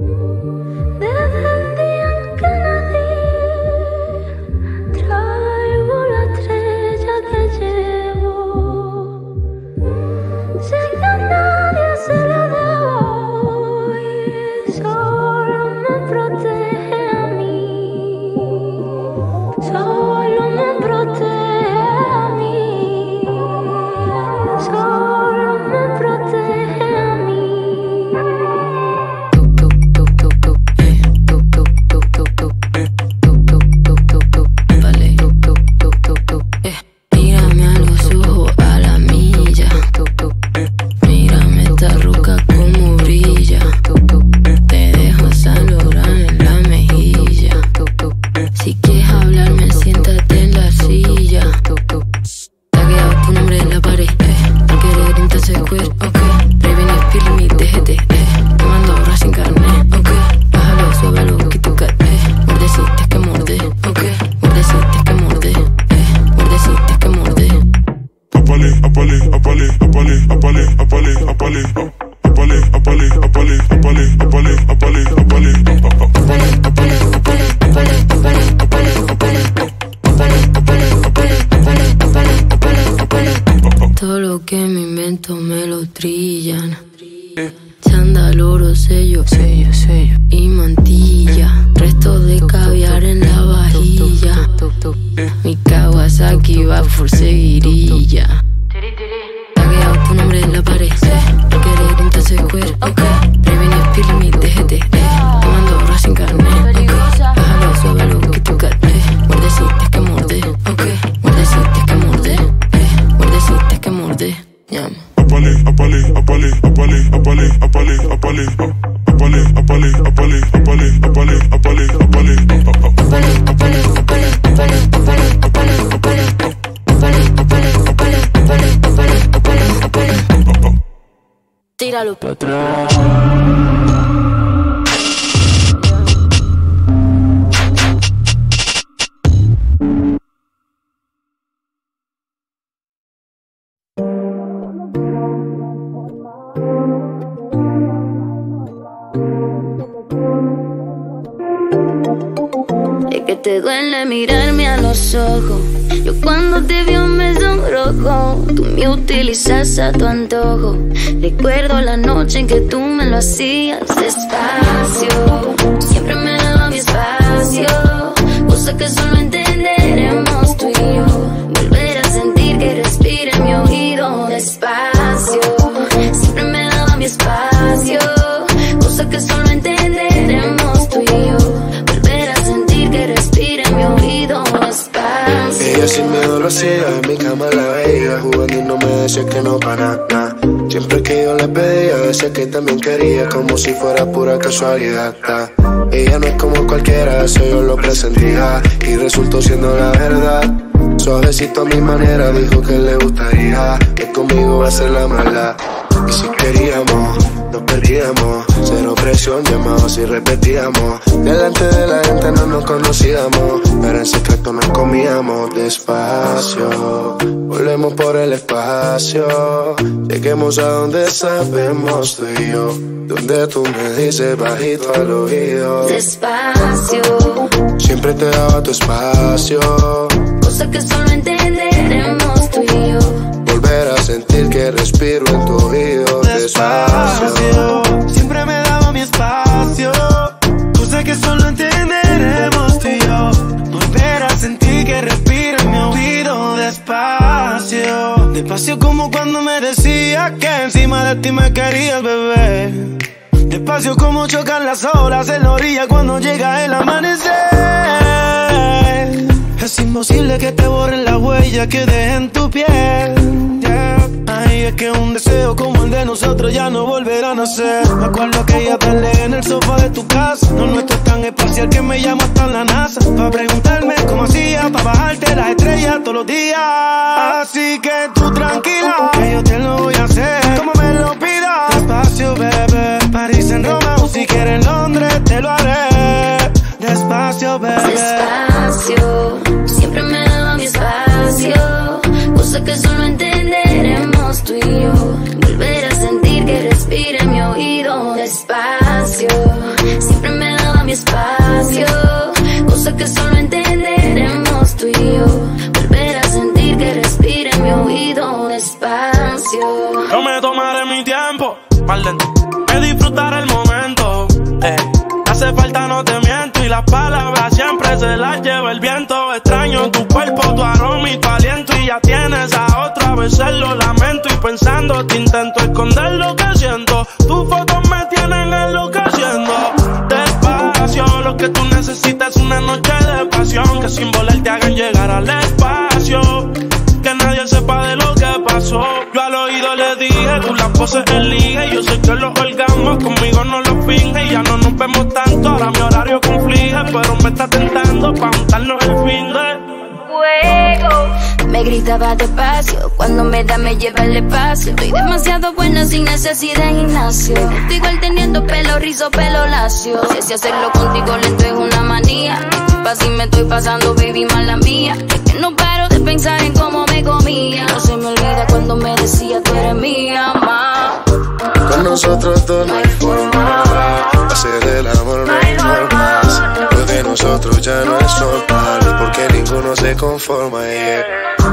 Todo lo que me invento me lo trillan. Chándal, oro, sello y mantilla. Resto de caviar en la vajilla. Mi Kawasaki va por seguirilla. Tagueado tu nombre en la pared. No querer entonces queer. Previene spill mi DGT. Tomando horas sin carnet. Bájalo, suávalo, que tu cat. Mordeciste que morde. Mordeciste que morde. Mordeciste que morde. Llama. Tíralo para atrás. Es que te duele mirarme a los ojos. Yo cuando te veo me sonrojo. Tú me utilizas a tu antojo. Recuerdo la noche en que tú me lo hacías despacio. Siempre me daba mi espacio. Cosa que solo entenderemos tú y yo. Volver a sentir que respira en mi oído despacio. Siempre me daba mi espacio. Cosa que solo entenderemos tú y yo. Volver a sentir que respira en mi oído despacio. Ella sin miedo lo hacía, en mi cama la veía, jugando y no me decía que no para nada. Siempre que yo le pedía, decía que también quería, como si fuera pura casualidad. Ella no es como cualquiera, eso yo lo presentía, y resultó siendo la verdad. Suavecito a mi manera, dijo que le gustaría, que conmigo va a ser la mala. Y si queríamos, nos perdíamos, cero presión, llamados y repetíamos. Delante de la gente no nos conocíamos, pero en secreto nos comíamos despacio. Volvemos por el espacio, lleguemos a donde sabemos tú y yo, donde tú me dices bajito al oído despacio. Siempre te daba tu espacio, cosa que solo entenderemos tú y yo. Volver a sentir que respiro en tu oído despacio. Siempre me daba mi espacio, cosa que solo entenderemos tú y yo. Volver a sentir que respiro en mi oído despacio. Despacio como cuando me decías que encima de ti me querías, bebé. Despacio como chocan las olas en la orilla cuando llega el amanecer. Es imposible que te borren la huella que deje en tu piel. Ay, es que un deseo como el de nosotros ya no volverá a nacer. Me acuerdo aquella tarde en el sofá de tu casa. Lo nuestro es tan espacial que me llamo hasta en la NASA para preguntarme cómo hacía para bajarte las estrellas todos los días. Así que tú tranquila, que yo te lo voy a hacer como me lo pidas. Despacio, bebé, París en Roma o si quieres Londres te lo haré. Despacio, bebé. Despacio, siempre me daba mi espacio, cosa que solo entenderemos tú y yo. Volver a sentir que respira en mi oído despacio. mi espacio, cosa que solo entenderemos tú y yo. Volver a sentir que respire en mi oído despacio. Yo me tomaré mi tiempo, más lento, me disfrutaré el momento. Hace falta, no te miento, y las palabras siempre se las lleva el viento. Extraño tu cuerpo, tu aroma y tu aliento, y ya tienes a otra, a veces lo lamento. Y pensando te intento esconder lo que siento. Tus fotos me tienen enloqueciendo. Despacio, lo que tú necesitas es una noche de pasión, que sin volar te hagan llegar al espacio, que nadie sepa de lo que pasó. Yo al oído le dije, tú las poses elige. Yo sé que los orgasmos conmigo no los finge. Y ya no nos vemos tanto, ahora mi horario conflige. Pero me está tentando pa' juntarnos el fin de fuego. Me gritaba despacio, cuando me da me lleva el espacio. Estoy demasiado buena sin necesidad de gimnasio. Igual teniendo pelo rizo, pelo lacio. Si hacerlo contigo lento es una manía. Si me estoy pasando, baby, mala mía. Es que no paro de pensar en cómo me comía. No se me olvida cuando me decía tú eres mía, ma. Con nosotros dos no hay forma. Hacer el amor no hay normas. Lo de nosotros ya no es normal, porque ninguno se conforma, yeah.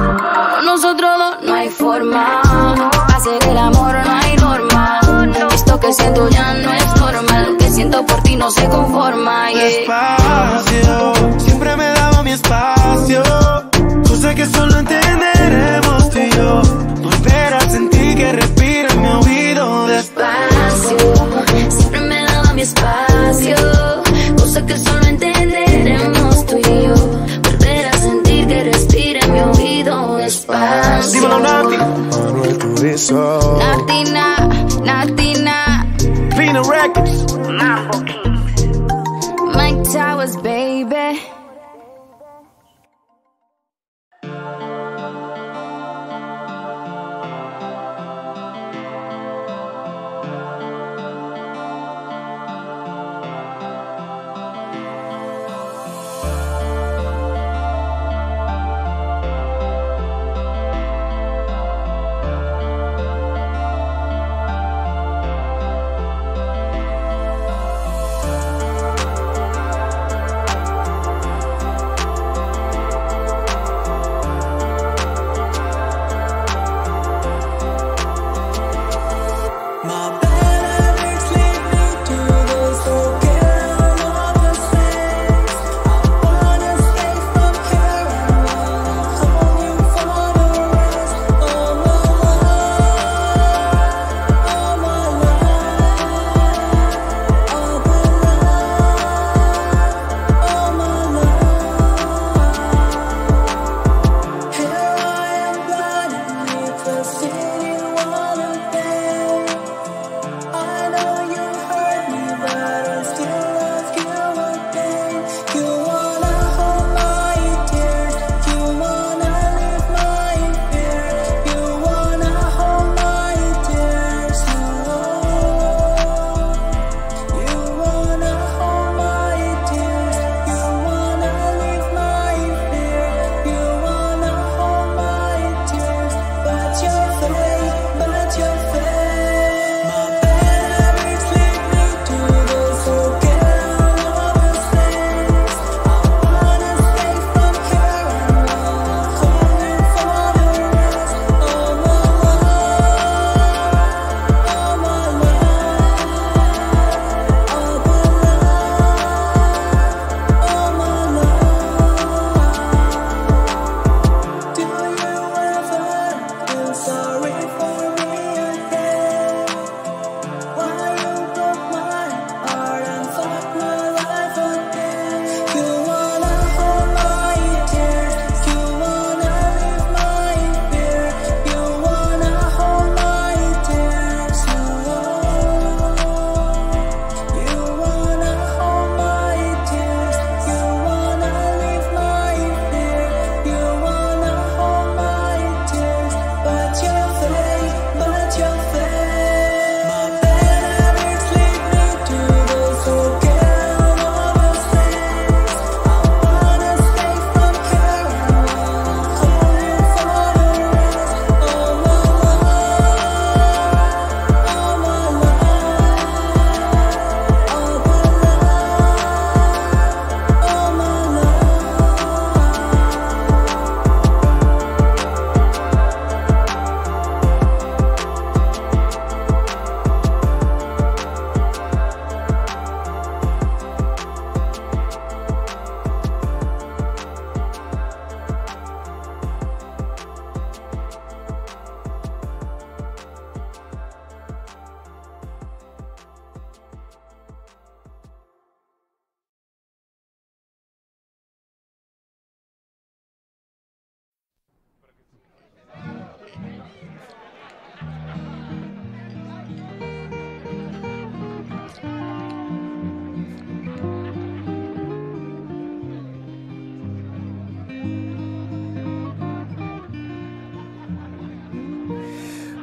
Con nosotros dos no hay forma. Hacer el amor no hay norma. Esto que siento ya no es normal. Lo que siento por ti no se conforma, yeah. Despacio, siempre me daba mi espacio, cosa que solo entenderemos tú y yo. Volver a sentir que respira en mi oído despacio. Siempre me daba mi espacio, cosa que solo entenderemos tú y yo. Volver a sentir que respira en mi oído despacio. Dímelo, Nati. Manuel Turizo. Natina, Natina. Pina Records. Mambo Kings. Mike Towers, baby.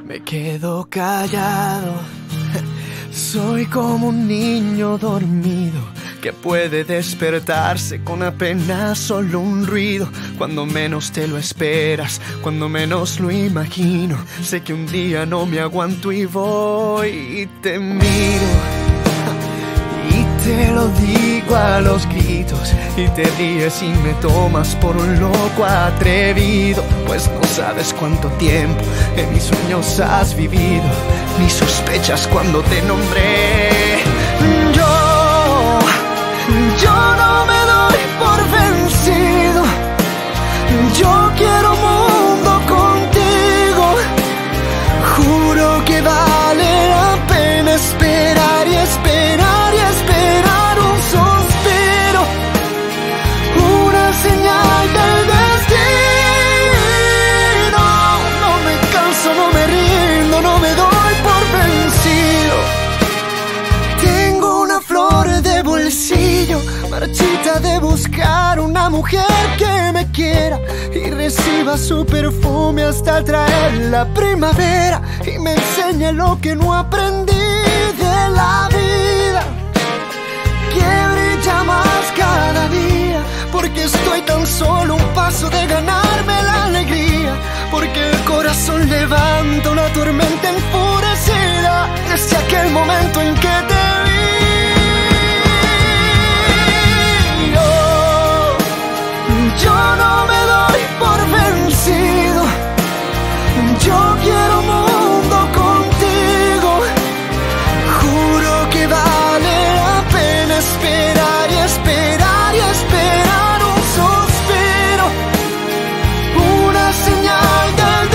Me quedo callado. Soy como un niño dormido que puede despertarse con apenas solo un ruido. Cuando menos te lo esperas, cuando menos lo imagino. Sé que un día no me aguanto y voy y te miro. Y te lo digo a los gritos y te ríes y me tomas por un loco atrevido. Pues no sabes cuánto tiempo en mis sueños has vivido, ni sospechas cuando te nombré. Yo no me doy por vencido. Yo quiero un mundo contigo. Juro que vale la pena esperar y esperar y esperar un suspiro, una señal del destino. No me canso, no me rindo, no me doy por vencido. Tengo una flor de bolsillo, marchita de buscar una mujer que me quiera y reciba su perfume hasta traer la primavera y me enseñe lo que no aprendí de la vida, que brilla más cada día, porque estoy tan solo un paso de ganarme la alegría, porque el corazón levanta una tormenta enfurecida desde aquel momento en que te vi. Yo no me doy por vencido. Yo quiero un mundo contigo. Juro que vale la pena esperar y esperar y esperar un suspiro, una señal del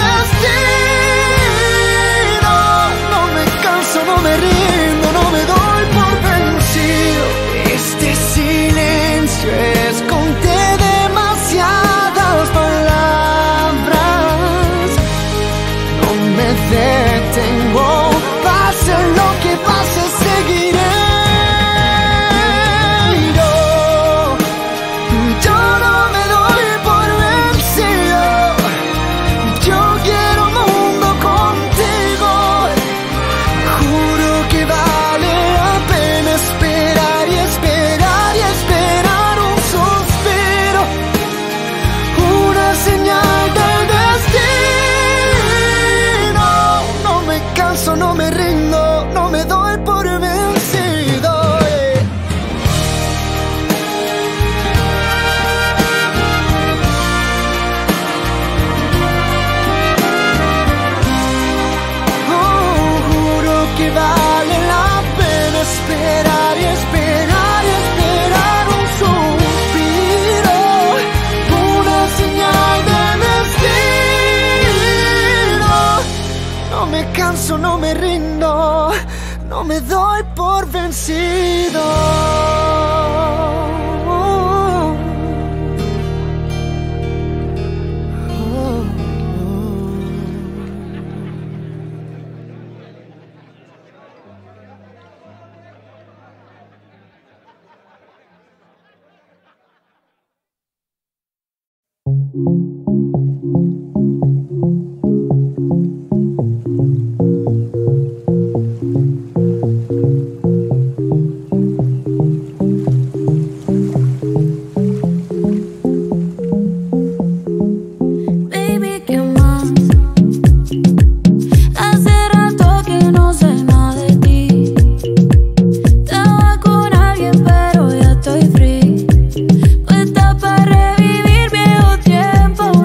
destino. No me canso, no me rindo, no me doy por vencido. Este silencio esconde demasiadas palabras. No me detengo, pase lo que pase, seguiré. Yo no me doy por vencido. Yo quiero un mundo contigo. Juro que vale la pena esperar y esperar y esperar un suspiro, una señal del destino. No me canso, no me rindo, no me doy por vencido. Juro que vale la pena esperar y esperar y esperar un suspiro, una señal de destino. No me canso, no me rindo, no me doy por vencido. Tiempo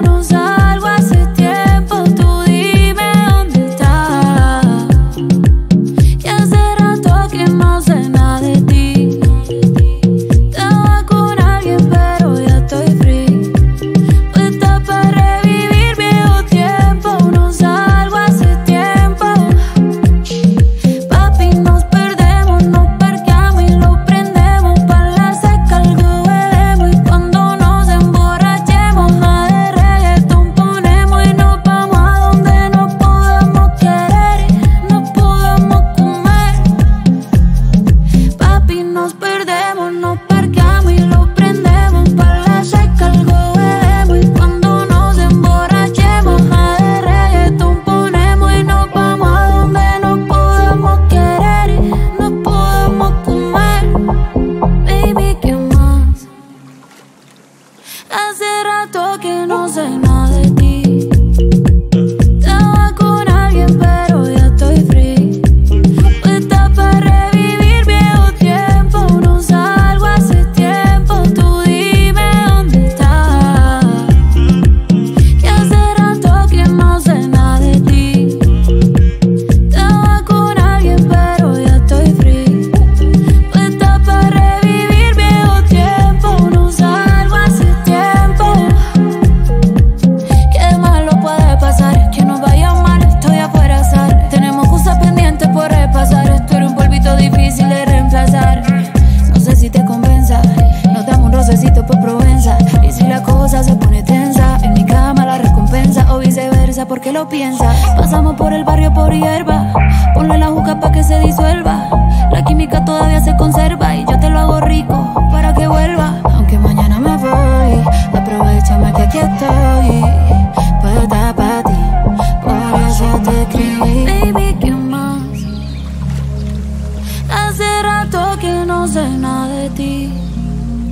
por qué lo piensas. Pasamos por el barrio por hierba, ponle la juca pa' que se disuelva. La química todavía se conserva y yo te lo hago rico para que vuelva. Aunque mañana me voy, aprovechame que aquí estoy, puesta pa' ti, por eso te escribí. Baby, ¿qué más? Hace rato que no sé nada de ti.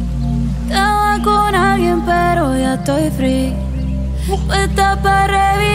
Estaba con alguien pero ya estoy free, puesta pa' revivir.